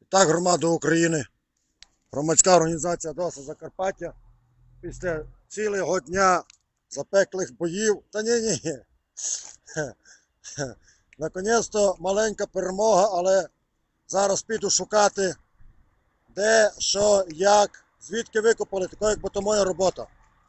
Так, громада України, громадська організація ДОСА Закарпаття після цілого дня запеклих боїв, наконець-то маленька перемога, але зараз піду шукати де, що, як, звідки викопали, тако якби то моя робота.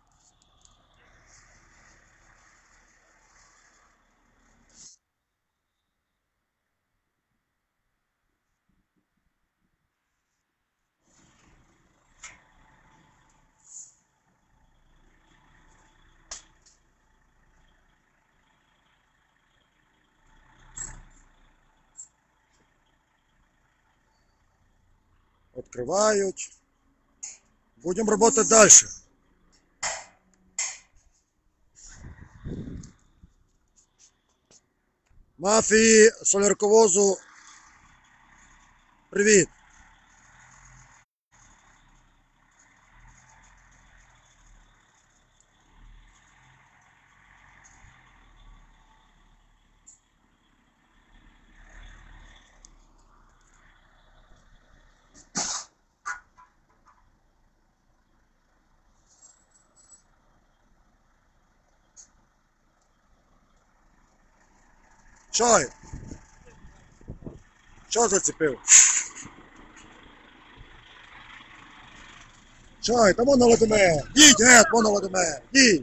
Відкривають. Будемо працювати далі. Мафії солярковозу привіт. Що? Що зацепив? Що? Та воно Володимир! Їдь, геть, воно Володимир! Їдь!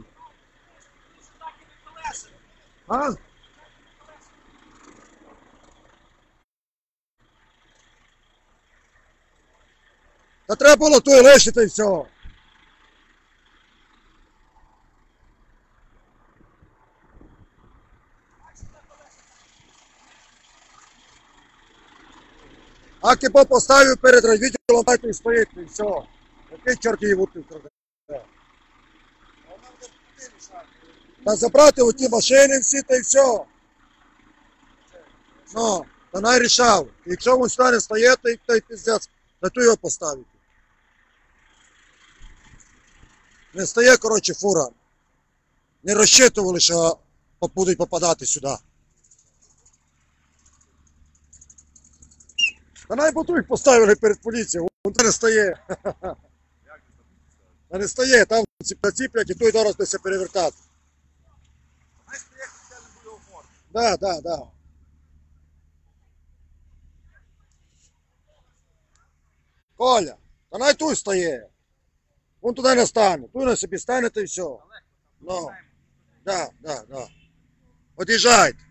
А? Та треба було тут лишити і все. А кіпо поставив перед розвідділом, і стоїть, і все. Який чорт її вутив краде. Та забрати оті машини всі, та й все. Ну, та най рішав. Якщо він сюди не стає, то й пиздець, на ту його поставити. Не стає, коротше, фура. Не розчитували, що будуть попадати сюди. Та най по їх поставили перед поліцією, він не стає. Та не стає, там ціплять і той зараз десь перевертати. Да. Коля, та най тут стає. Він туди не стане, тут на собі станете і все. Ну, да. Од'їжджайте.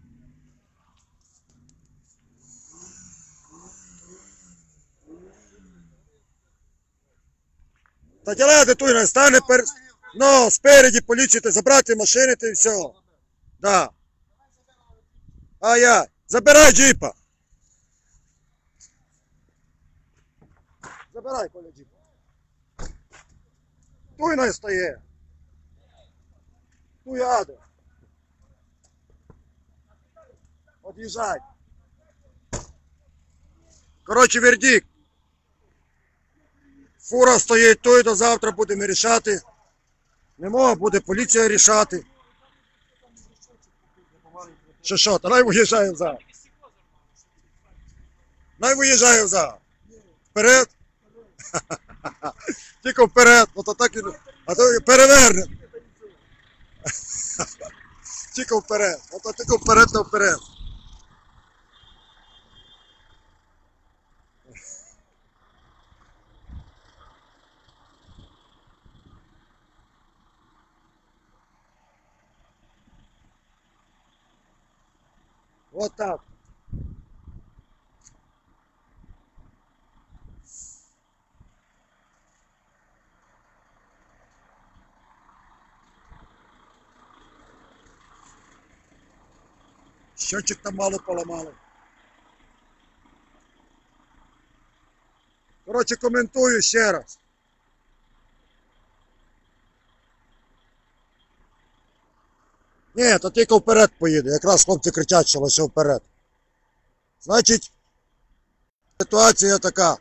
Та діляти тут не стане, ну, спереді поліцію, забрати машини і все. Да. А я, забирай джипа. Забирай, Коля, джипа. Туй не стає. Туй аде. Од'їжджай. Коротше, вердикт. Фура стоїть тут, до завтра будемо рішати. Не може, буде поліція рішати. Що, та най виїжджає взад. Най виїжджає взад. Вперед. Тільки вперед, то так і... А то переверне. Тільки вперед, то тільки вперед та вперед. Вот так. Щочик там мало поламали. Коротше, коментую ще раз. Ні, то тільки вперед поїде. Якраз хлопці кричать, що ось вперед. Значить, ситуація така.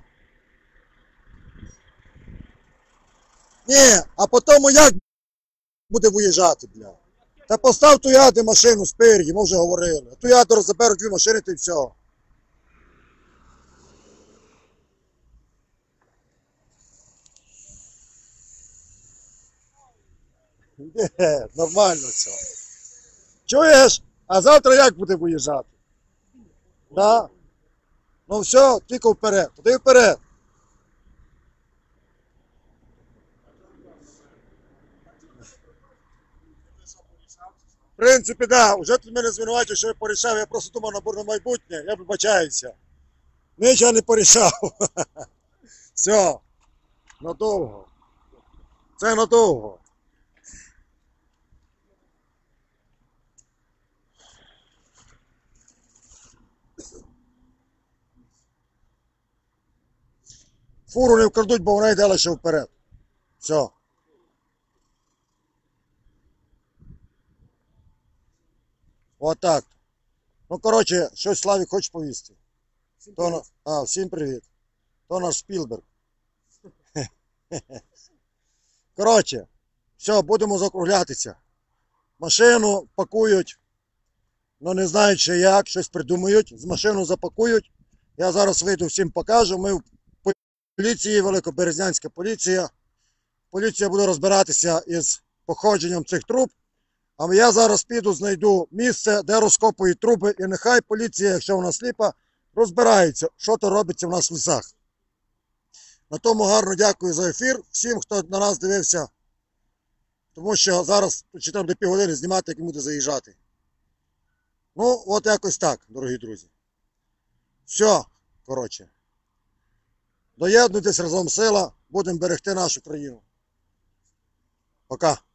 Ні, а потім як буде виїжджати, бля? Та постав ту яди машину спереді, ми вже говорили. Ту яду розберуть дві машини, та й все. Нормально все. Чуєш? А завтра як буде виїжджати? Да? Ну все, тільки вперед. Туди вперед. В принципі, да, вже ти мене звинувачуєш, що я порішав, я просто думав на майбутнє, я вибачаюся. Нічого не порішав. Все, надовго. Це надовго. Фуру не вкрадуть, бо вона йде лише вперед. Все. Отак. Ну, коротше, щось Славік хочеш повісти? Всім привіт. То наш Шпілберг. Коротше, все, будемо закруглятися. Машину пакують, ну не знають ще як, щось придумають. З машину запакують. Я зараз вийду, всім покажу. Ми в поліції, Великоберезнянська поліція. Поліція буде розбиратися із походженням цих труб. А я зараз піду, знайду місце, де розкопують труби. І нехай поліція, якщо вона сліпа, розбирається, що то робиться в нас в лісах. На тому гарно дякую за ефір. Всім, хто на нас дивився. Тому що зараз чи там до півгодини знімати, як буде заїжджати. Ну, от якось так, дорогі друзі. Все, коротше. Доєднуйтесь разом сила, будемо берегти нашу країну. Пока.